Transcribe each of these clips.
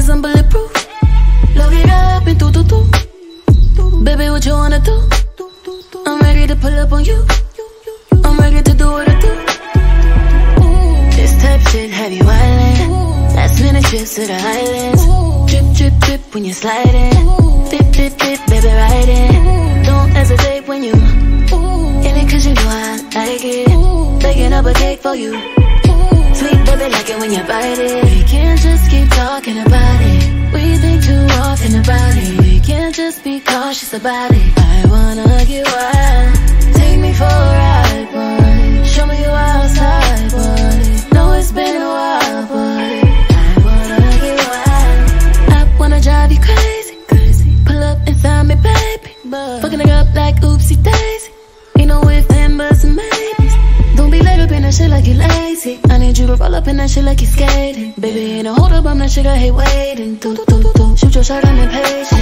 cause I'm bulletproof. Load it up and do. Baby, what you wanna do? I'm ready to pull up on you. I'm ready to do what I do. This type shit have you wildin'. Last minute trips to the islands. Drip, drip, drip when you're sliding. Dip, dip, dip, baby, ride in. Don't hesitate when you in it cause you know I like it. Baking up a cake for you. Sweet baby, like it when you bite it. We can't just keep talking about it. We think too often about it. We can't just be cautious about it. I wanna get wild. Take me for a ride, boy. Show me you outside, boy. Know it's been a while, boy. I wanna get wild. I wanna drive you crazy, crazy. Pull up inside me, baby. Fucking it up like oopsie daisy. Ain't no ifs, and buts, and maybes. Don't be laid up in that shit like you lazy. I need you to roll up in that shit like you skating. Baby, ain't no hold up, I'm that shit I hate waiting. Shoot your shot, I'm impatient.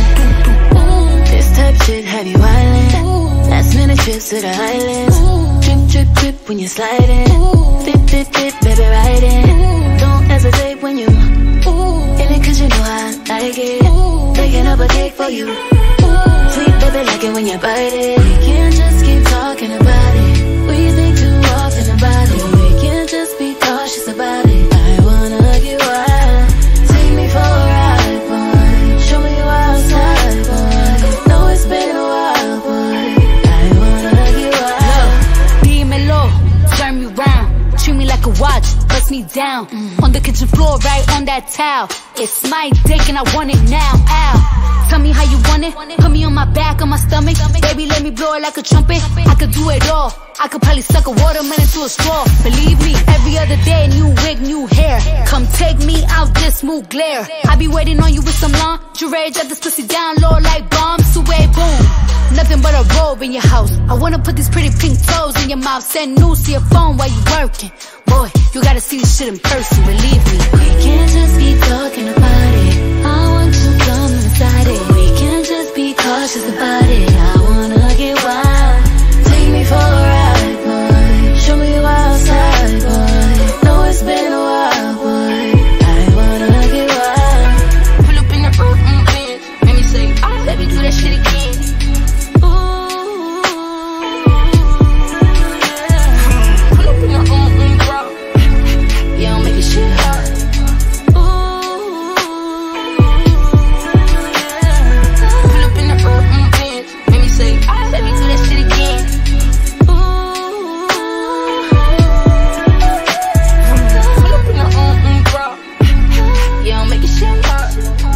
This type shit have you wildin'. Last minute trips to the islands. Drip, drip, drip when you're sliding. Dip, dip, dip, baby, ride in. Don't hesitate when you in it cause you know I like it. Baking up a cake for you. Sweet baby, like it when you bite it. We can't just keep talking about it. We think too often about it. We can't just be cautious about it. I wanna get wild. Take me for a ride, boy. Show me you outside, boy. Know it's been a while, boy. I wanna get wild. Dímelo, turn me round. Treat me like a watch, bust me down. On the kitchen floor, right on that towel. It's my dick and I want it now, ow. Tell me how you want it. Put me on my back, on my stomach. Baby, let me blow it like a trumpet. I could do it all. I could probably suck a watermelon to a straw. Believe me, every other day, new wig, new hair. Come take me out this smooth glare. I be waiting on you with some lingerie. Drop this pussy down low like bombs. Away, boom. Nothing but a robe in your house. I wanna put these pretty pink toes in your mouth. Send news to your phone while you working. Boy, you gotta see this shit in person, believe me. We can't just keep talking about it. I want to come inside it. We can't just be cautious about it. I wanna get wild. Take me for a ride, boy. Show me you outside, boy. Know it's been a while, boy. I wanna get wild. Pull up in the Benz, make me say, let me do that shit again. Pull up in the bro. Yeah, I'm making shit hard. Pull up in the Benz, make me say, let me do that shit again. Pull up in the bro. Yeah, I'm making shit hard.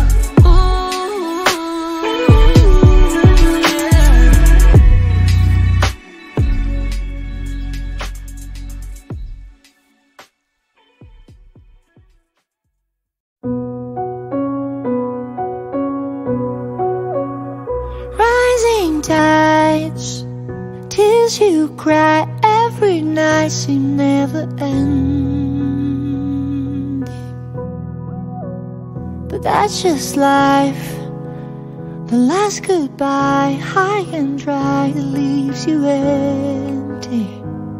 Rising tides, tears you cry every night seem never ending. But that's just life. The last goodbye, high and dry, that leaves you empty.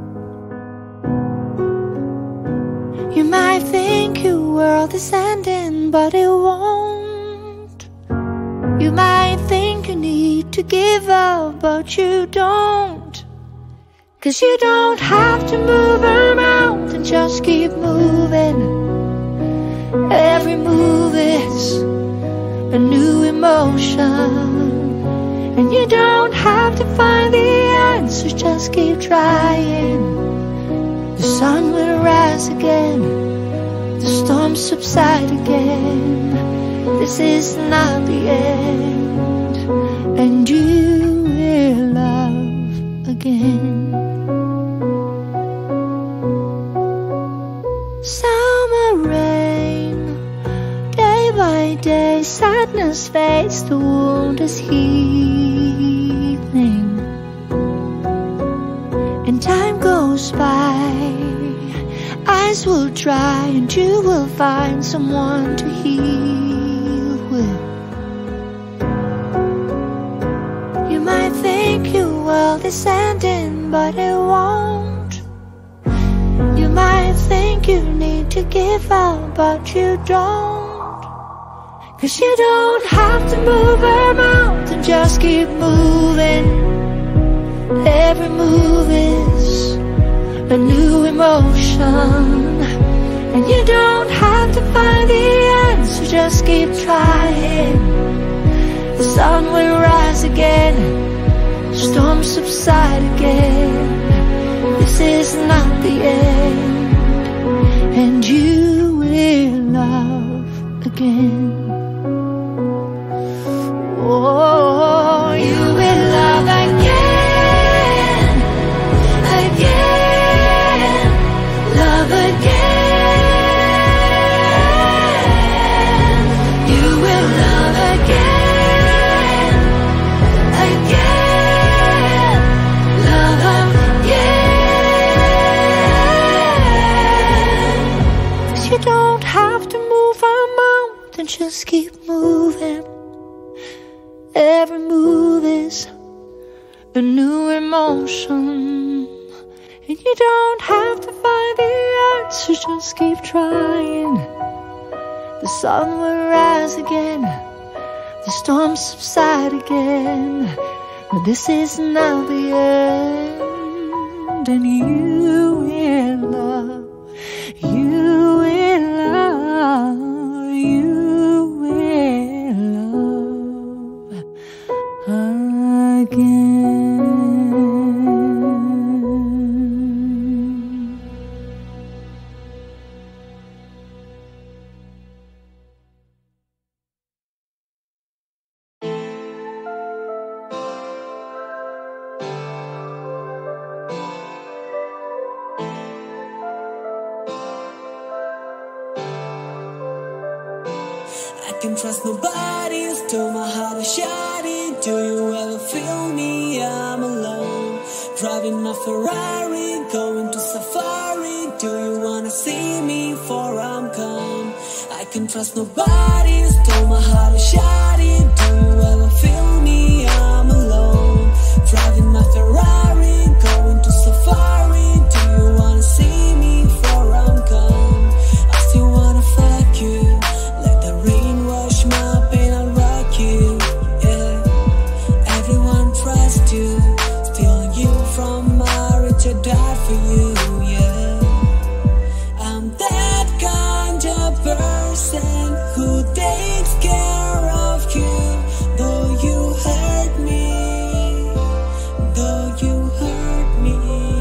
You might think your world is ending, but it won't. You might think you need to give up, but you don't. 'Cause you don't have to move around and just keep moving. Every move is a new emotion, and you don't have to find the answers, just keep trying. The sun will rise again, the storms subside again. This is not the end, and you will love again. Summer rain, day by day, sadness fades, the wound is healing. And time goes by, eyes will dry, and you will find someone to heal with. You might think your world is ending, but it won't. You might think you need to give up, but you don't. 'Cause you don't have to move a mountain, just keep moving. Every move is a new emotion, and you don't have to find the answer, just keep trying. The sun will rise again, storms subside again. This is not the end, and you will love again. Oh, you will love again, again, love again. You will love again, again, love again. 'Cause you don't have to move a mountain, just keep moving. Every move is a new emotion, and you don't have to find the answer, just keep trying. The sun will rise again, the storms subside again, but this is not the end, and you will love, you will love, you will love again. I can trust nobody, still my heart is shining. Do you ever feel me? I'm alone, driving a Ferrari, going to safari. Do you wanna see me before I'm gone? I can trust nobody, still my heart is shining. Do you ever feel me? I'm alone, driving a Ferrari, going to safari. Do you wanna see me before I'm gone? I still wanna fuck you, let the rain wash my pain, I'll rock you, yeah. Everyone trusts you, stealing you from my rich, I died for you, yeah. I'm that kind of person who takes care of you, though you hurt me, though you hurt me.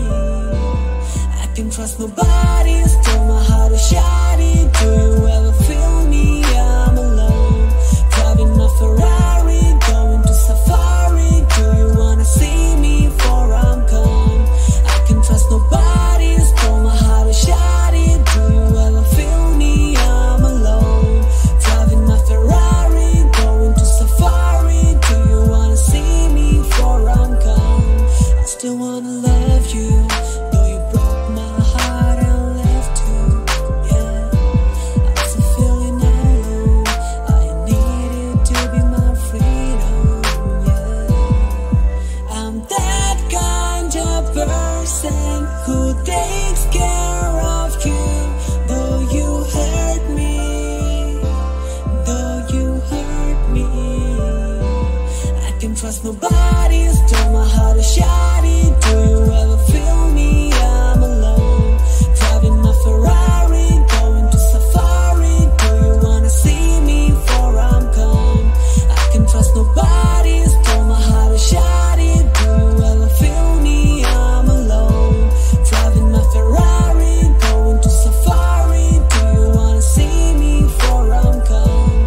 I can trust nobody, still my heart is shining. Do you ever feel me? I'm alone, driving a Ferrari, going to safari. Do you wanna see me before I'm gone? I can trust nobody, still my heart is shining. Do you ever feel me? I'm alone, driving a Ferrari, going to safari. Do you wanna see me before I'm gone? I still wanna love you, though you broke my heart and left you, yeah. I'm still feeling alone, I need it to be my freedom, yeah. I'm that kind of person who takes care of you, though you hurt me, though you hurt me. I can trust nobody, still my heart is shining. Do you ever feel me? I'm alone, driving a Ferrari, going to safari. Do you wanna see me before I'm gone? I can trust nobody, still my heart is shining. Do you ever feel me? I'm alone, driving a Ferrari, going to safari. Do you wanna see me before I'm gone?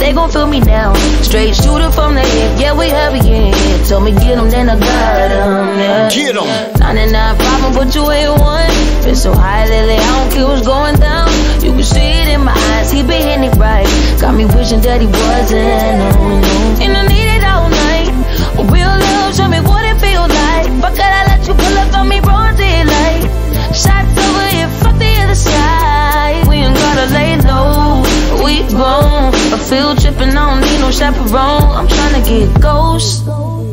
they gon' feel me now. Straight shooter from the hip, yeah, we heavy in here. Told me get 'em, then I got 'em, yeah. Get 'em. 99 problem, but you ain't one. Been so high lately, I don't care what's going down. You can see it in my eyes, he been hitting it right. Got me wishing that he wasn't, no, no. And I need it all night. Real love, show me what it feels like. But could I let you pull up on me, broad daylight? Shots over here, fuck the other side. We ain't gotta lay low, we grown. A field trip and I don't need no chaperone. I'm tryna get ghost.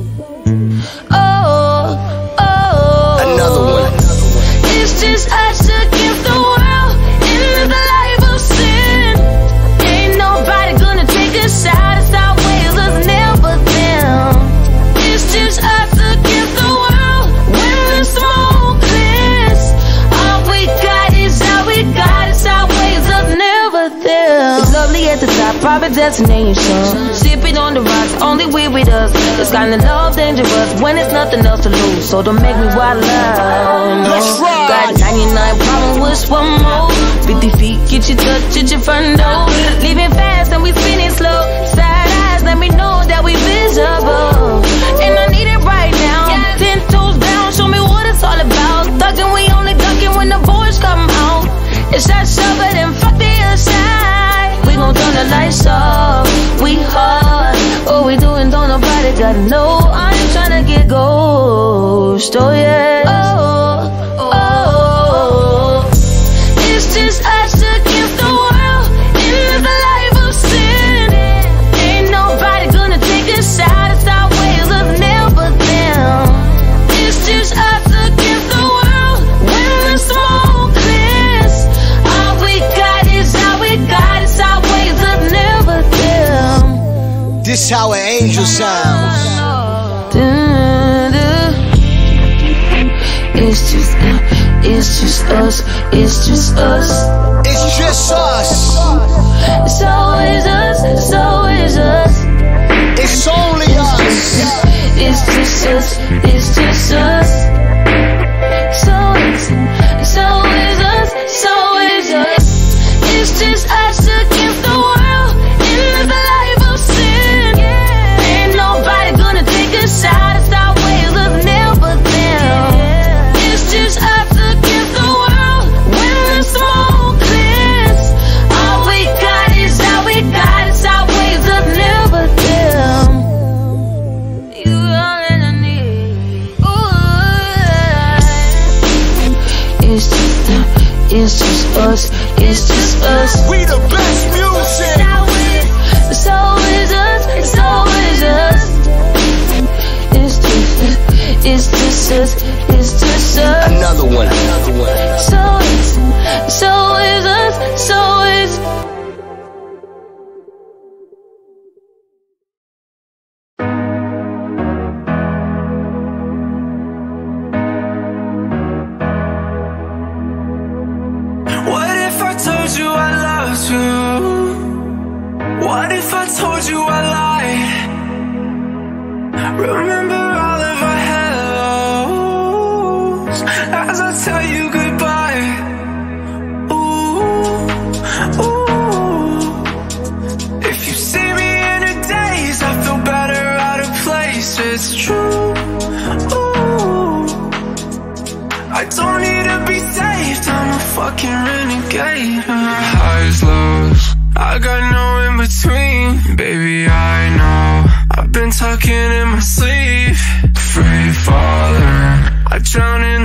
Another one. It's just us against the world in the life of sin. Ain't nobody gonna take us out. It's our ways, us never them. It's just us against the world when the smoke clears. All we got is all we got. It's our ways, us never them. It's lovely at the top, private destination. Sipping on the rocks, only we with us. This kind of love dangerous when it's nothing else to lose. So don't make me wild out. Let's ride. Got 99 problems, wish one more. 50 feet, get your touch at your front door. Leaving fast and we spinning slow. Side eyes, let me know that we visible. And I need it right now. 10 toes down, show me what it's all about. Thuggin', we only duckin' when the boys come out. It's that shovel and fuck the other side. We gon' turn the lights off. We hard. What we doing, don't nobody gotta know. I ain't tryna get ghost. Oh yeah. It's just us against the world in the life of sin. Ain't nobody gonna take us out. It's our ways, us never them. It's just us against the world when the smoke clears. All we got is all we got. It's our ways, us never them. This how an angel sounds. It's just us, it's just us. It's just us. It's always us, it's always us. It's only us. It's just us, it's just us. It's always us, it's always us. It's just us against the world in the life of sin. Ain't nobody gonna take us out. It's our ways, us never them. It's just us against the world when the smoke clears. All we got is all we got. It's our ways, us never them. You all that I need. Ooh. It's just us. It's just us. We the best music. It's always us. It's always us. It's just us. It's just us. It's just us. Another one. It's always us. It's always. What if I told you I loved you? What if I told you I lied? Remember all of our hellos as I tell you goodbye. Ooh, ooh. If you see me in a daze, I feel better out of place. It's true. Ooh, I don't need to be saved. I'm a fucking renegade. Highs, lows, I got no in between. Baby, I know I've been talking in my sleep. Free falling, I drown in